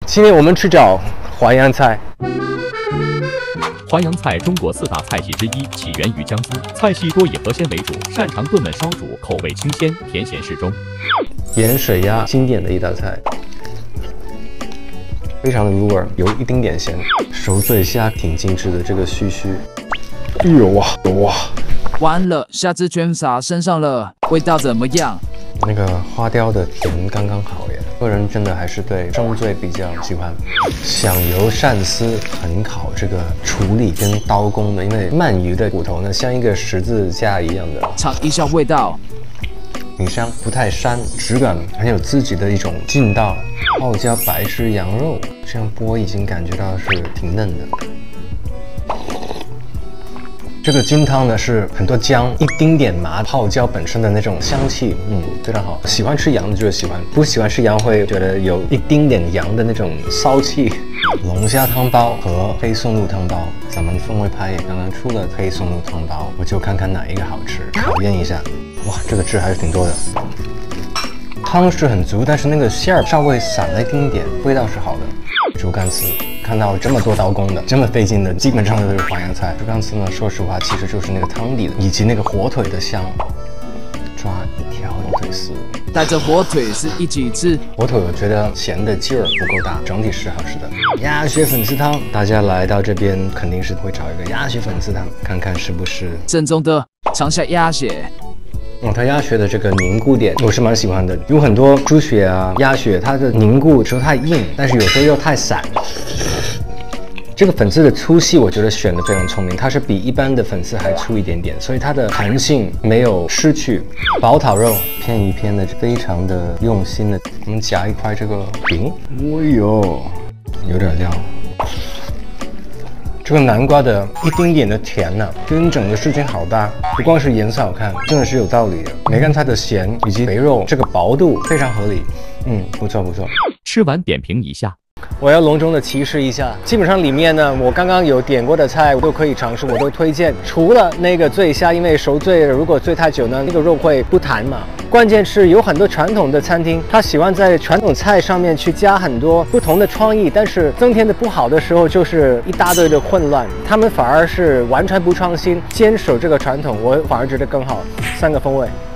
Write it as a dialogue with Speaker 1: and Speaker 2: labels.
Speaker 1: 今天我们去找淮扬菜。
Speaker 2: 淮扬菜中国4大菜系之一，起源于江苏，菜系多以河鲜为主，擅长炖焖烧煮，口味清鲜，甜咸适中。
Speaker 1: 盐水鸭经典的一道菜，非常的入味，有一丁点咸。熟醉虾挺精致的，这个须须，哎呦哇哇！
Speaker 3: 完了，虾汁全洒身上了，味道怎么样？
Speaker 1: 那个花雕的甜刚刚好耶。个人真的还是对生醉比较喜欢。响油鳝丝很考这个处理跟刀工的，因为鳗鱼的骨头呢像一个十字架一样的。
Speaker 3: 尝一下味道。
Speaker 1: 挺香，不太膻，质感很有自己的一种劲道。泡椒白汁羊肉，这样剥已经感觉到是挺嫩的。这个菌汤呢是很多姜，一丁点麻，泡椒本身的那种香气，非常好。喜欢吃羊的就喜欢，不喜欢吃羊会觉得有一丁点羊的那种骚气。龙虾汤包和黑松露汤包，咱们风味派也刚刚出了黑松露汤包，我就看看哪一个好吃，考验一下。哇，这个汁还是挺多的，汤是很足，但是那个馅儿稍微散了一丁点，味道是好的。竹竿丝，看到这么多刀工的，这么费劲的，基本上都是淮扬菜。竹竿丝呢，说实话，其实就是那个汤底的，以及那个火腿的香。抓一条火腿丝，
Speaker 3: 带着火腿丝一起吃。
Speaker 1: 火腿我觉得咸的劲儿不够大，整体是好吃的。鸭血粉丝汤，大家来到这边肯定是会找一个鸭血粉丝汤，看看是不是
Speaker 3: 正宗的。尝下鸭血。
Speaker 1: 它鸭血的这个凝固点我是蛮喜欢的，有很多猪血啊、鸭血，它的凝固有时候太硬，但是有时候又太散。这个粉丝的粗细我觉得选的非常聪明，它是比一般的粉丝还粗一点点，所以它的弹性没有失去。宝塔肉片一片的，非常的用心的。我们夹一块这个饼，哦呦，有点料。这个南瓜的一丁点的甜呢，跟整个事情好搭，不光是颜色好看，真的是有道理的。梅干菜的咸以及肥肉这个薄度非常合理，不错不错。
Speaker 2: 吃完点评一下。
Speaker 1: 我要隆重的提示一下，基本上里面呢，我刚刚有点过的菜，我都可以尝试，我都推荐。除了那个醉虾，因为熟醉如果醉太久呢，那个肉会不弹嘛。关键是有很多传统的餐厅，他喜欢在传统菜上面去加很多不同的创意，但是增添的不好的时候就是一大堆的混乱。他们反而是完全不创新，坚守这个传统，我反而觉得更好。3个风味。